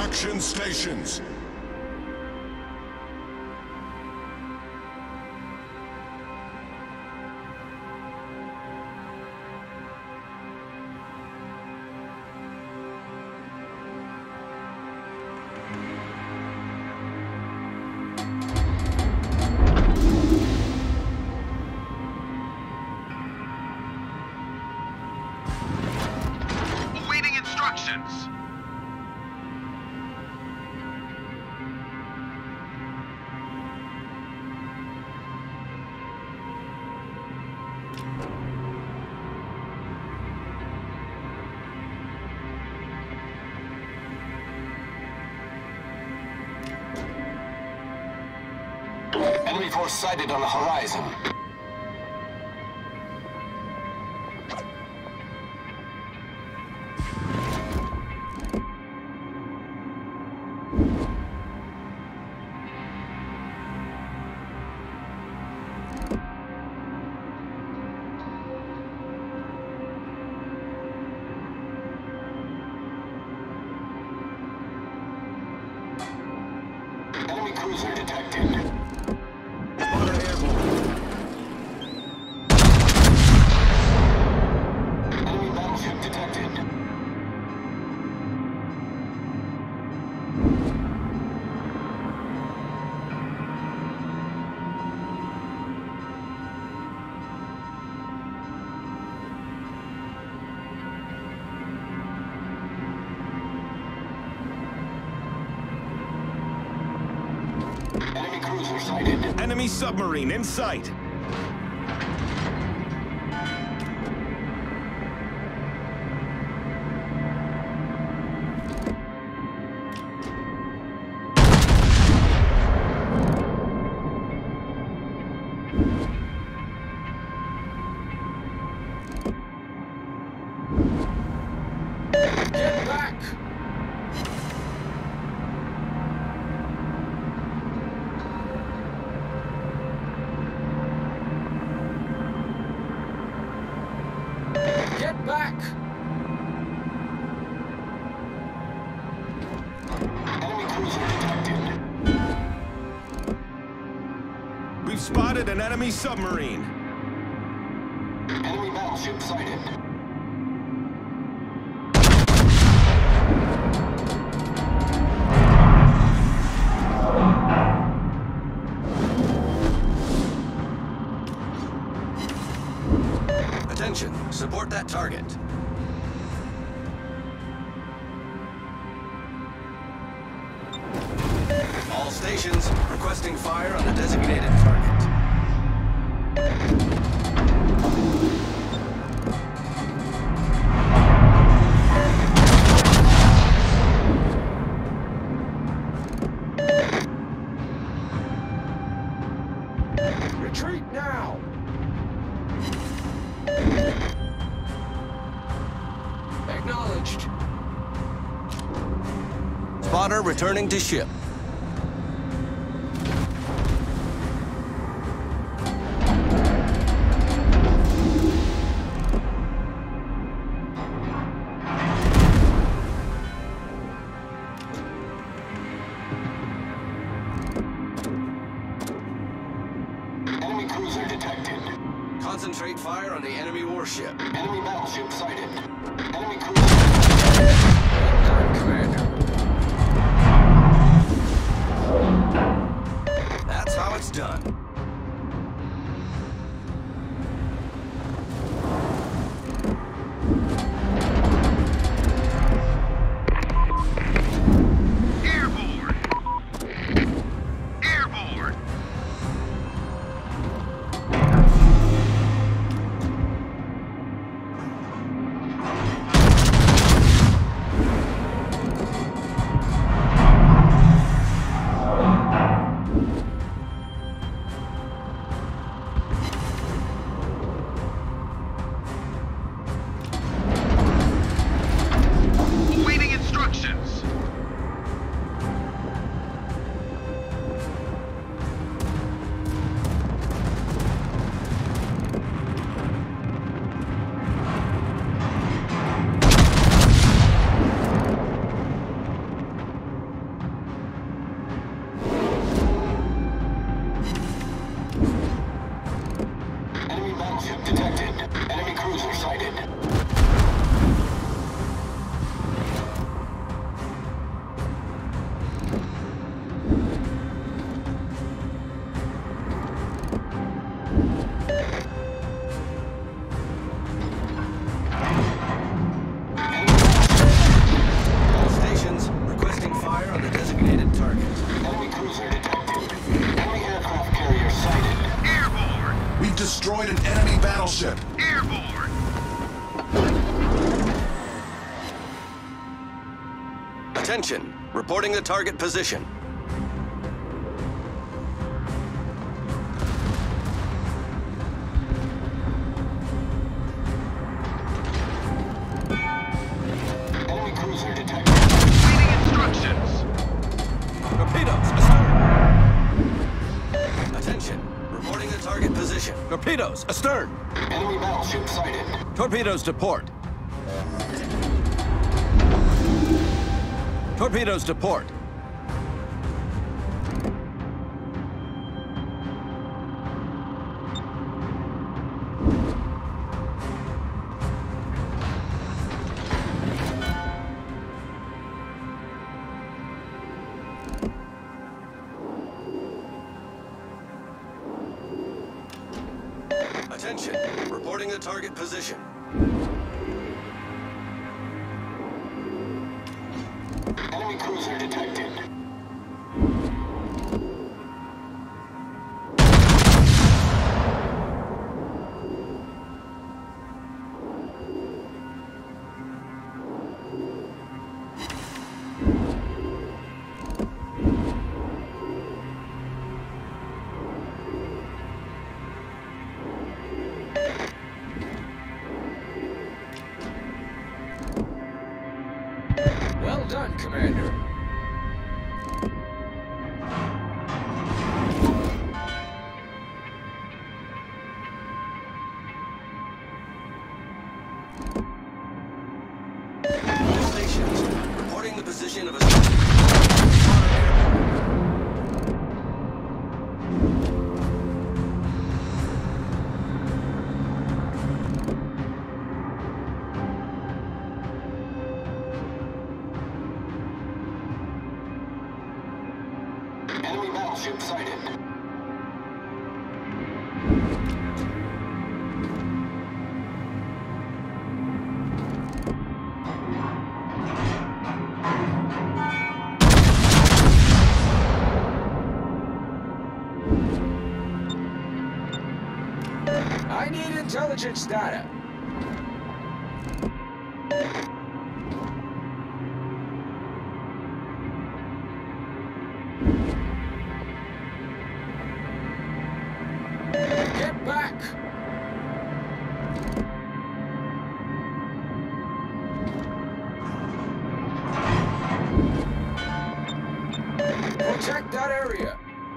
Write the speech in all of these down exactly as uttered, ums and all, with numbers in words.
Extraction stations. Awaiting instructions. Enemy force sighted on the horizon. Enemy cruiser detected. Spotter airborne. Enemy battleship detected. Enemy cruiser sighted. Enemy submarine in sight. Get back! Get back! Enemy cruiser detected. We've spotted an enemy submarine. Enemy battleship sighted. Attention, support that target. All stations requesting fire on the designated target. Retreat now! Acknowledged. Spotter returning to ship. Enemy cruiser detected. Concentrate fire on the enemy warship. Enemy battleship sighted. Enemy cruiser detected. Well done, Commander. That's how it's done. Airborne. Airborne. ship. Airborne. Attention. Reporting the target position. Enemy cruiser detected. Waiting instructions. Torpedoes astern. Attention. Reporting the target position. Torpedoes astern. Enemy battleship sighted. Torpedoes to port. Torpedoes to port. Attention. Reporting the target position. Enemy cruiser detected. Well done, Commander. Stations. Reporting the position of a... Enemy battleship sighted. I need intelligence data. Get back! Protect that area.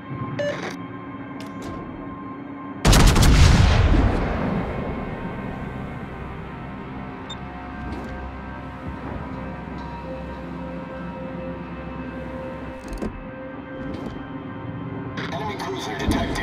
Enemy cruiser detected.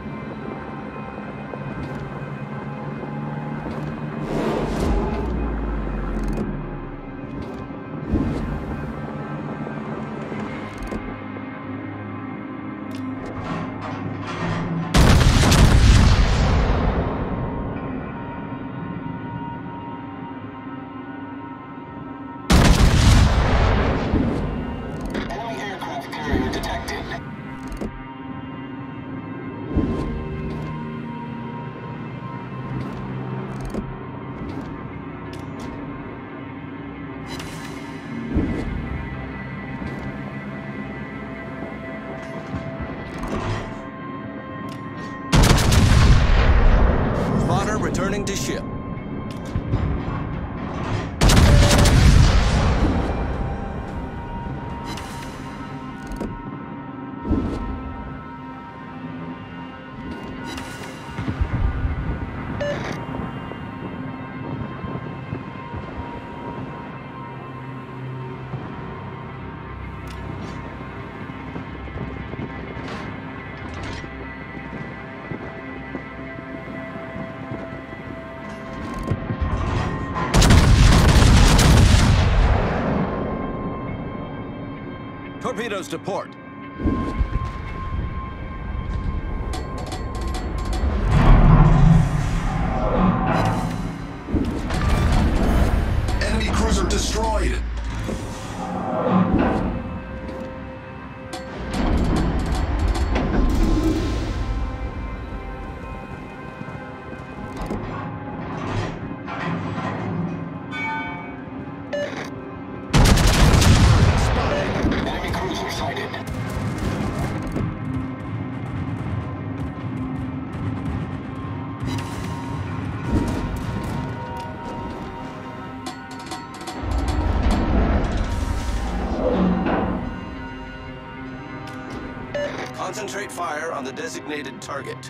Enemy aircraft carrier detected. Spotter returning to ship. Torpedoes to port. Enemy cruiser destroyed. Concentrate fire on the designated target.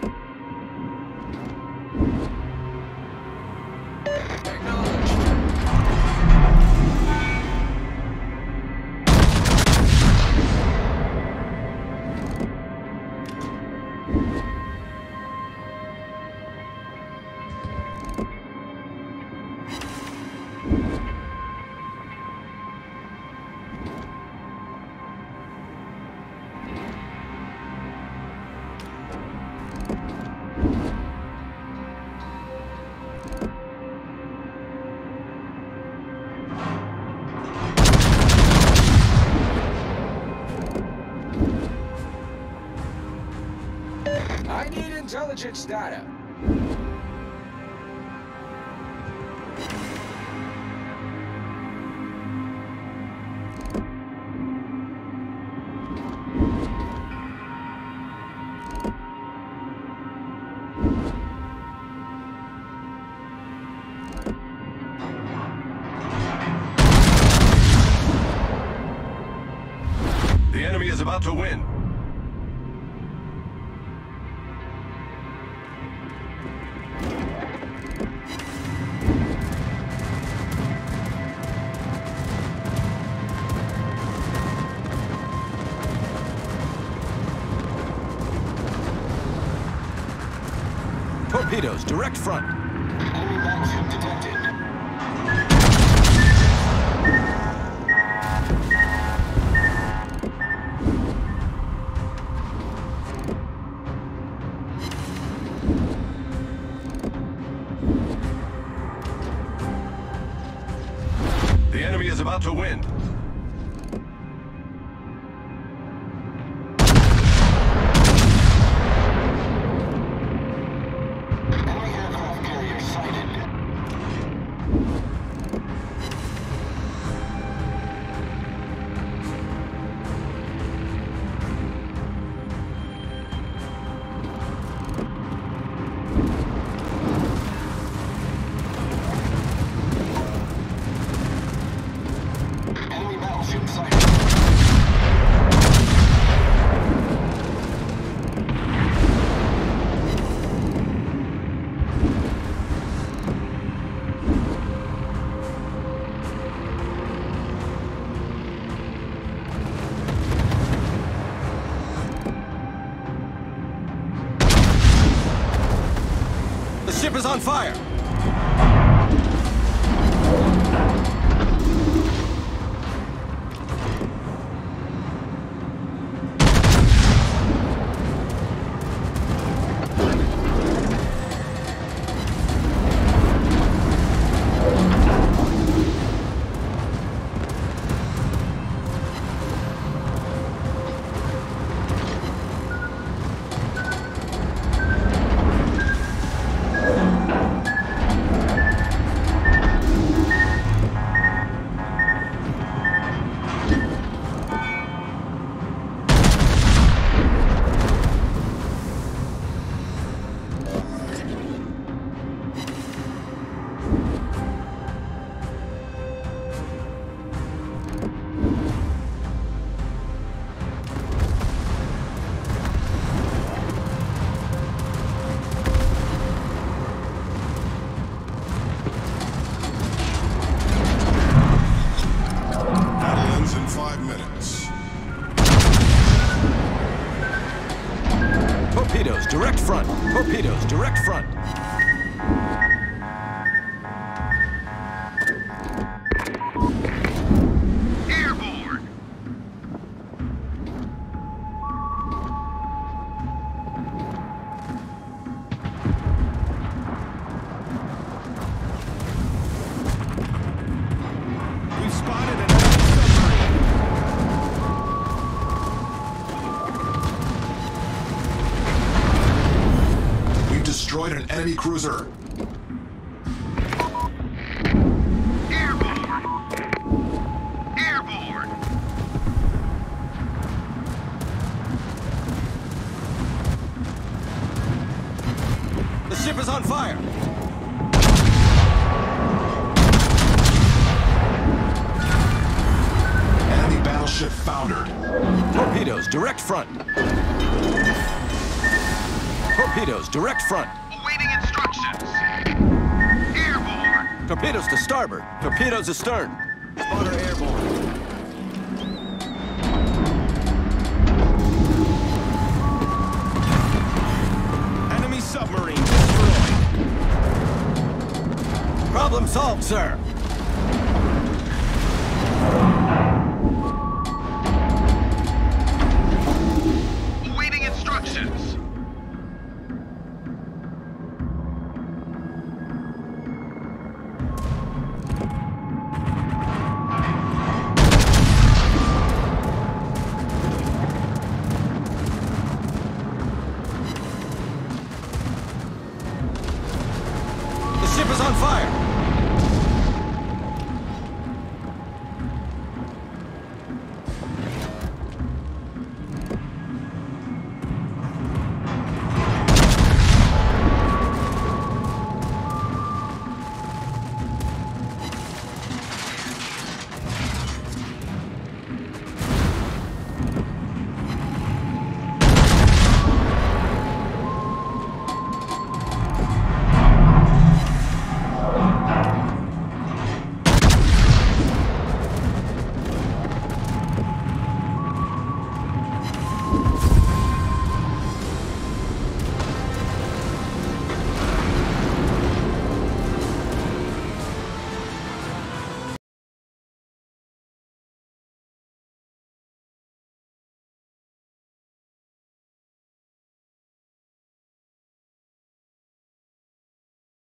Acknowledged. I need intelligence data. The enemy is about to win. Torpedoes, direct front. Enemy battleship detected. The enemy is about to win. Enemy aircraft carrier sighted. Enemy battleship sighted. The ship is on fire. Battle ends in five minutes. Torpedoes, direct front. Torpedoes, direct front. Airborne. We've spotted an enemy submarine. We've destroyed an enemy cruiser. Airborne. Airborne. The ship is on fire. Enemy battleship foundered. Torpedoes, direct front. Torpedoes, direct front. Awaiting instructions. Airborne. Torpedoes to starboard. Torpedoes astern. Spotter airborne. Enemy submarine destroyed. Problem solved, sir.